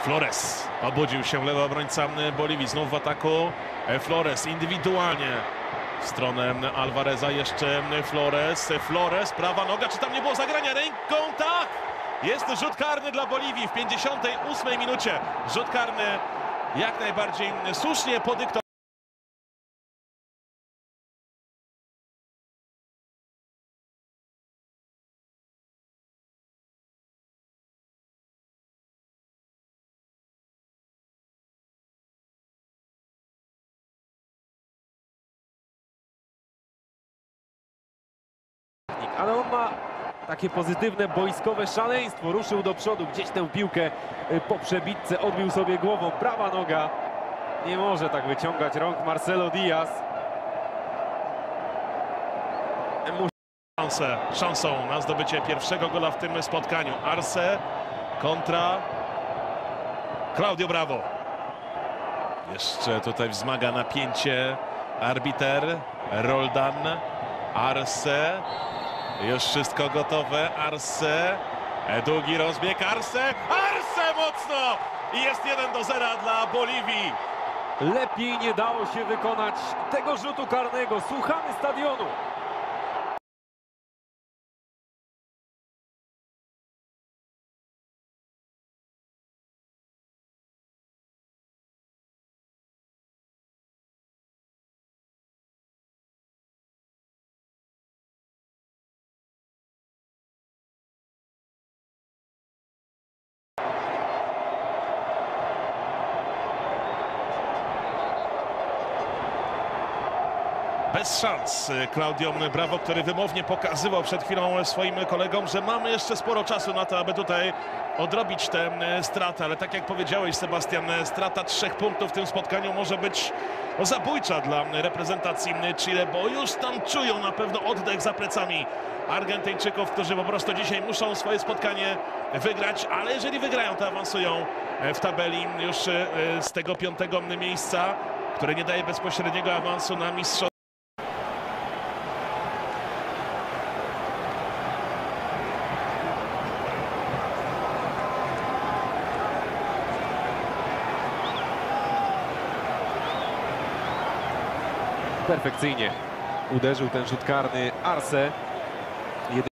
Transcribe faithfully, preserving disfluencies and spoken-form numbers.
Flores obudził się, lewy obrońca Boliwii, znów w ataku. Flores indywidualnie w stronę Alvareza, jeszcze Flores. Flores, prawa noga, czy tam nie było zagrania ręką? Tak! Jest rzut karny dla Boliwii w pięćdziesiątej ósmej minucie. Rzut karny jak najbardziej słusznie podyktowany. Ale on ma takie pozytywne boiskowe szaleństwo. Ruszył do przodu, gdzieś tę piłkę po przebitce odbił sobie głową. Prawa noga. Nie może tak wyciągać rąk Marcelo Diaz. Szansę, szansą na zdobycie pierwszego gola w tym spotkaniu. Arce kontra Claudio Bravo. Jeszcze tutaj wzmaga napięcie arbiter Roldan. Arce. Już wszystko gotowe. Arce. Długi rozbieg. Arce. Arce mocno! I jest jeden do zera dla Boliwii. Lepiej nie dało się wykonać tego rzutu karnego. Słuchamy stadionu. Bez szans Claudio Bravo, który wymownie pokazywał przed chwilą swoim kolegom, że mamy jeszcze sporo czasu na to, aby tutaj odrobić tę stratę. Ale tak jak powiedziałeś, Sebastian, strata trzech punktów w tym spotkaniu może być no, zabójcza dla reprezentacji Chile, bo już tam czują na pewno oddech za plecami Argentyńczyków, którzy po prostu dzisiaj muszą swoje spotkanie wygrać, ale jeżeli wygrają, to awansują w tabeli już z tego piątego miejsca, które nie daje bezpośredniego awansu na mistrzostwo. Perfekcyjnie uderzył ten rzut karny Arce.